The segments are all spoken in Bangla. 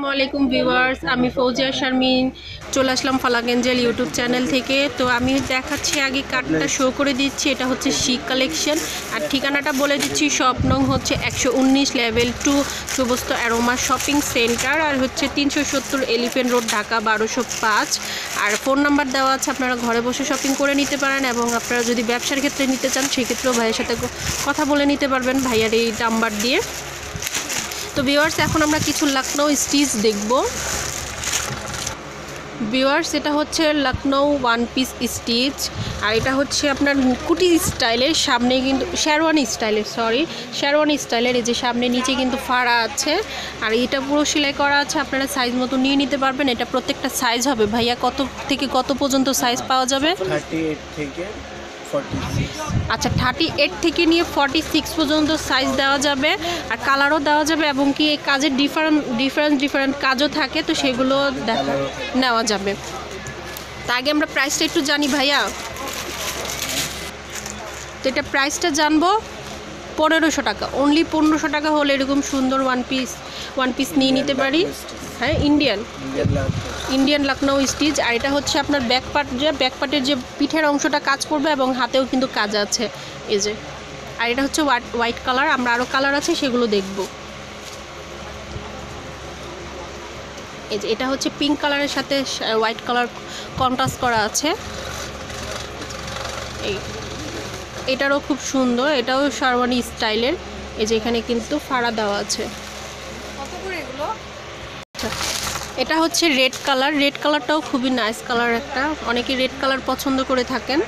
আলাইকুম ভিউয়ার্স, আমি ফৌজিয়া শারমিন চলে আসলাম ফালাক এঞ্জেল ইউটিউব চ্যানেল থেকে। তো আমি দেখাচ্ছি, আগে কার্ডটা শো করে দিচ্ছি। এটা হচ্ছে শিক কালেকশন, আর ঠিকানাটা বলে দিচ্ছি। শপ নং হচ্ছে 119 লেভেল 2 সুবস্ত অ্যারোমা শপিং সেন্টার, আর হচ্ছে 370 এলিফেন্ট রোড, ঢাকা 1205। আর ফোন নাম্বার দেওয়া আছে, আপনারা ঘরে বসে শপিং করে নিতে পারেন, এবং আপনারা যদি ব্যবসার ক্ষেত্রে নিতে চান সেক্ষেত্রেও ভাইয়ের সাথে কথা বলে নিতে পারবেন ভাইয়ার এই নাম্বার দিয়ে। তো ভিউয়ার্স, এখন আমরা কিছু লখনৌ স্টিচ দেখব। ভিউয়ার্স, এটা হচ্ছে লখনৌ ওয়ান পিস স্টিচ, আর এটা হচ্ছে আপনার কুটি স্টাইলের, সামনে কিন্তু শেরওয়ানি স্টাইলের। এই যে সামনে নিচে কিন্তু ফাড়া আছে, আর এটা পুরো সেলাই করা আছে। আপনারা সাইজ মতো নিয়ে নিতে পারবেন। এটা প্রত্যেকটা সাইজ হবে। ভাইয়া কত থেকে কত পর্যন্ত সাইজ পাওয়া যাবে? 38 থেকে 46। আচ্ছা, 38 থেকে নিয়ে 46 পর্যন্ত সাইজ দেওয়া যাবে, আর কালারও দেওয়া যাবে, এবং কি এই কাজের ডিফারেন্ট কাজও থাকে, তো সেগুলো নেওয়া যাবে। তা আগে আমরা প্রাইসটা একটু জানি ভাইয়া। তো এটা প্রাইসটা জানবো 1500 টাকা, অনলি 1500 টাকা হলে এরকম সুন্দর ওয়ান পিস নিয়ে নিতে পারি। হ্যাঁ, ইন্ডিয়ান লখনৌ স্টিচ। আর এটা হচ্ছে আপনার ব্যাক পার্টের যে পিঠের অংশটা কাজ করবে, এবং হাতেও কিন্তু কাজ আছে এই যে। আর এটা হচ্ছে হোয়াইট কালার। আমরা আরও কালার আছে, সেগুলো দেখব। এই যে এটা হচ্ছে পিঙ্ক কালারের সাথে হোয়াইট কালার কন্ট্রাস্ট করা আছে। এটারও খুব সুন্দর, এটাও শেরওয়ানি স্টাইলের। এই যে এখানে কিন্তু ফাড়া দেওয়া আছে। কত করে এগুলো? আচ্ছা, এটা হচ্ছে রেড কালারটাও খুবই নাইস কালার একটা। অনেকে রেড কালার পছন্দ করে থাকেন।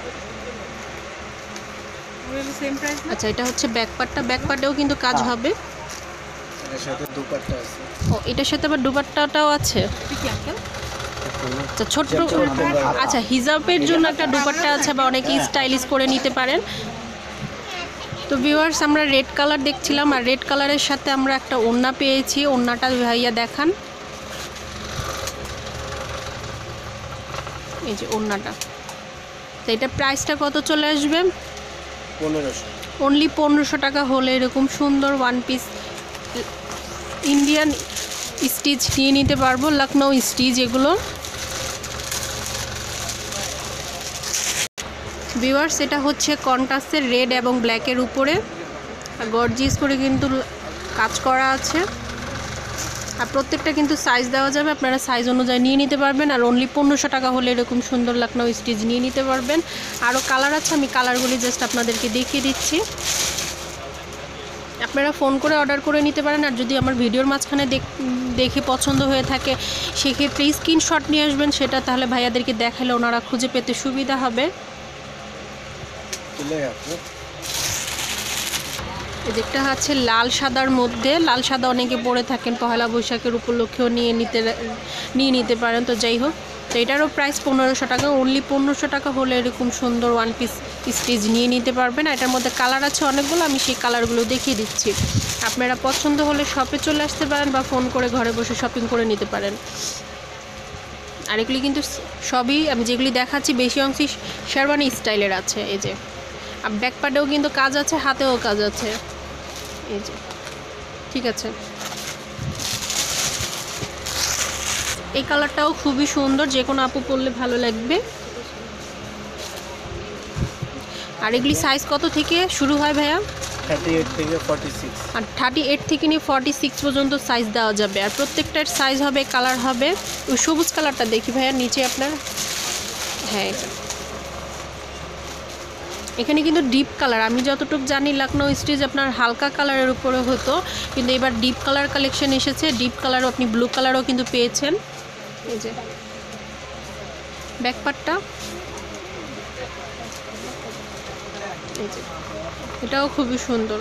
সেম প্রাইস না? আচ্ছা, এটা হচ্ছে ব্যাক পার্টেও কিন্তু কাজ হবে। এর সাথে দুপাট্টা আছে। ও, এটার সাথে আবার দুপাট্টাটাও আছে। কি আঙ্কেল? আচ্ছা, ছোট্ট। আচ্ছা, হিজাবের জন্য একটা দুপাট্টা আছে, বা অনেকে স্টাইলিশ করে নিতে পারেন। তো ভিউয়ার্স, আমরা রেড কালার দেখছিলাম, আর রেড কালারের সাথে আমরা একটা ওড়না পেয়েছি। ওড়নাটা ভাইয়া দেখান। এই যে ওড়নাটা। তো এটা প্রাইসটা কত চলে আসবে? 1500। অনলি 1500 টাকা হলে এরকম সুন্দর ওয়ান পিস ইন্ডিয়ান স্টিচ নিয়ে নিতে পারবো। লখনৌ স্টিচ এগুলো। ভিউয়ার্স, এটা হচ্ছে কন্ট্রাস্টের রেড এবং ব্ল্যাকের উপরে, আর গর্জিয়াস করে কিন্তু কাজ করা আছে। আর প্রত্যেকটা কিন্তু সাইজ দেওয়া যাবে, আপনারা সাইজ অনুযায়ী নিয়ে নিতে পারবেন। আর অনলি 1500 টাকা হলে এরকম সুন্দর লখনৌ স্টিচ নিয়ে নিতে পারবেন। আরও কালার আছে, আমি কালারগুলি জাস্ট আপনাদেরকে দেখিয়ে দিচ্ছি। আপনারা ফোন করে অর্ডার করে নিতে পারেন। আর যদি আমার ভিডিওর মাঝখানে দেখে পছন্দ হয়ে থাকে, সেক্ষেত্রে স্ক্রিনশট নিয়ে আসবেন। সেটা তাহলে ভাইয়াদেরকে দেখালে ওনারা খুঁজে পেতে সুবিধা হবে। এদিকটা হচ্ছে লাল সাদার মধ্যে। লাল সাদা অনেকে পরে থাকেন, পহেলা বৈশাখের উপলক্ষেও নিয়ে নিতে পারেন। তো যাই হোক, তো এটারও প্রাইস 1500 টাকা। অনলি 1500 টাকা হলে এরকম সুন্দর ওয়ান পিস স্টিচ নিয়ে নিতে পারবেন। আর এটার মধ্যে কালার আছে অনেকগুলো, আমি সেই কালারগুলো দেখিয়ে দিচ্ছি। আপনারা পছন্দ হলে শপে চলে আসতে পারেন, বা ফোন করে ঘরে বসে শপিং করে নিতে পারেন। আর এগুলি কিন্তু সবই আমি যেগুলি দেখাচ্ছি বেশি অংশই শেরওয়ানি স্টাইলের আছে। এই যে, আর ব্যাক পার্টেও কিন্তু কাজ আছে, হাতেও কাজ আছে। এই যে, ঠিক আছে। এই কালারটাও খুবই সুন্দর, যে কোনো আপু পরলে ভালো লাগবে। আর এগুলি সাইজ কত থেকে শুরু হয় ভাইয়া? 38 থেকে 46। আর 38 থেকে নিয়ে 46 পর্যন্ত সাইজ দেওয়া যাবে। আর প্রত্যেকটার সাইজ হবে, কালার হবে। ওই সবুজ কালারটা দেখি ভাইয়া নিচে আপনার। হ্যাঁ, এখানে কিন্তু ডিপ কালার, আমি যতটুকু জানি লখনৌ স্টিচ আপনার হালকা কালারের উপরে হতো, কিন্তু এবার ডিপ কালার কালেকশন এসেছে। ডিপ কালারও, আপনি ব্লু কালারও কিন্তু পেয়েছেন। এই যে ব্যাকপার্টটা, এই যে এটাও খুবই সুন্দর।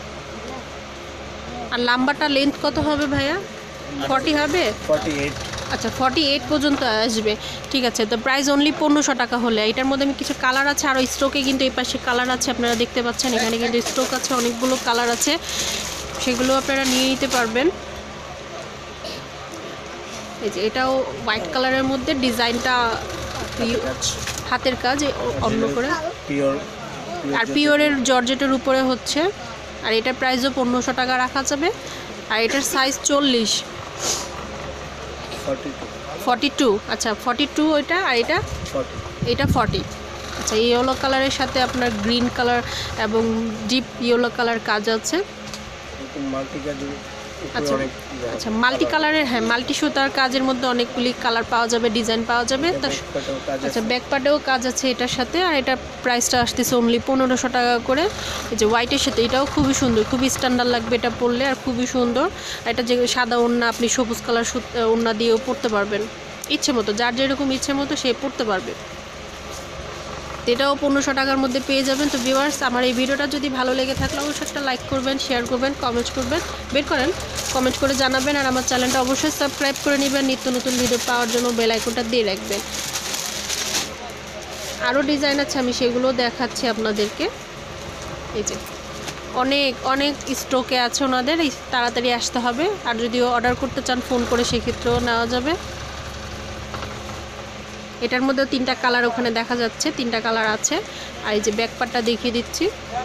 আর লাম্বাটা লেন্থ কত হবে ভাইয়া? 40 হবে? 48। আচ্ছা, 48 পর্যন্ত আসবে। ঠিক আছে। তো প্রাইস অনলি 1500 টাকা হলে। এটার মধ্যে আমি কিছু কালার আছে, আরও স্টকে কিন্তু এই পাশে কালার আছে, আপনারা দেখতে পাচ্ছেন। এখানে কিন্তু স্টক আছে, অনেকগুলো কালার আছে, সেগুলো আপনারা নিয়ে নিতে পারবেন। এই যে এটাও হোয়াইট কালারের মধ্যে, ডিজাইনটা হাতের কাজ অন্য করে, আর পিওরের জর্জেটের উপরে হচ্ছে। আর এটার প্রাইসও 1500 টাকা রাখা যাবে। আর এটার সাইজ 40। 42 42, আচ্ছা 42 ওইটা, আর এটা 40 এটা 40। আচ্ছা, ইয়েলো কালারের সাথে আপনার গ্রিন কালার এবং ডিপ ইয়েলো কালার কাজ আছে। এরকম মাল্টি কাজের উপরে আচ্ছা অনেক আচ্ছা, মাল্টি কালারের, হ্যাঁ মাল্টি সুতার কাজের মধ্যে অনেকগুলি কালার পাওয়া যাবে, ডিজাইন পাওয়া যাবে। তার ব্যাকপার্টেও কাজ আচ্ছা, আছে। ব্যাক পার্টেও কাজ আছে এটার সাথে, আর এটা প্রাইসটা আসতেছে অনলি 1500 টাকা করে। এই যে হোয়াইটের সাথে এটাও খুবই সুন্দর, খুবই স্ট্যান্ডার্ড লাগবে এটা পরলে, আর খুবই সুন্দর। আর এটা যে সাদা ওড়না, আপনি সবুজ কালার ওড়না দিয়েও পরতে পারবেন, ইচ্ছে মতো, যার যেরকম ইচ্ছে মতো সে পরতে পারবে। তো এটাও 1500 টাকার মধ্যে পেয়ে যাবেন। তো ভিউয়ার্স, আমার এই ভিডিওটা যদি ভালো লেগে থাকলে অবশ্যই একটা লাইক করবেন, শেয়ার করবেন, কমেন্ট করবেন, কমেন্ট করে জানাবেন। আর আমার চ্যানেলটা অবশ্যই সাবস্ক্রাইব করে নেবেন, নিত্য নতুন ভিডিও পাওয়ার জন্য বেল আইকনটা দিয়ে রাখবেন। আরও ডিজাইন আছে, আমি সেগুলো দেখাচ্ছি আপনাদেরকে। এই যে অনেক অনেক স্টকে আছে ওনাদের, এই তাড়াতাড়ি আসতে হবে। আর যদি অর্ডার করতে চান ফোন করে সেক্ষেত্রেও নেওয়া যাবে। এটার মধ্যে 3টা কালার ওখানে দেখা যাচ্ছে, 3টা কালার আছে। আর এই যে ব্যাক পার্টটা দেখিয়ে দিচ্ছি,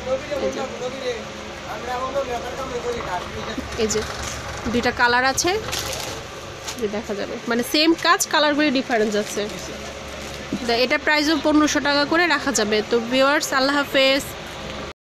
এই যে 2টা কালার আছে, যে দেখা যাবে, মানে সেম কাজ, কালারগুলি ডিফারেন্স আছে। এটা প্রাইসও 1500 টাকা করে রাখা যাবে। তো ভিউয়ার্স, আল্লাহ হাফেজ।